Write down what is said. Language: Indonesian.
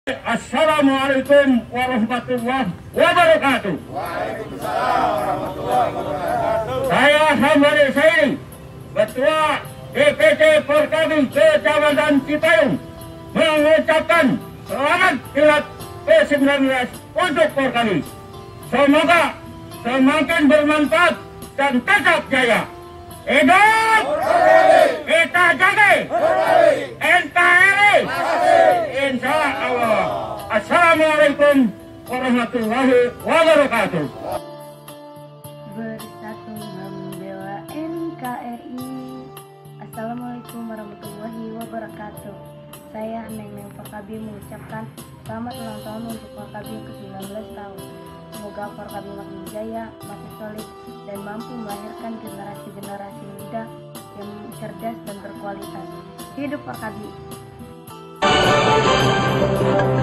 Assalamualaikum warahmatullahi wabarakatuh. Waalaikumsalam warahmatullahi wabarakatuh. Saya Hamari Saini, Ketua DPC Porkabi Kecamatan Cipayung, mengucapkan selamat Pileg ke-19 untuk Porkabi. Semoga semakin bermanfaat dan tetap jaya. Hidup kita jaga NKRI, insya Allah. Assalamualaikum warahmatullahi wabarakatuh. Bersatu membela NKRI. Assalamualaikum warahmatullahi wabarakatuh. Saya Neng Porkabi mengucapkan selamat ulang tahun untuk Porkabi ke-19 tahun. Semoga Porkabi makin jaya, makin solid, dan mampu melahirkan generasi-generasi muda yang cerdas dan berkualitas. Hidup Porkabi!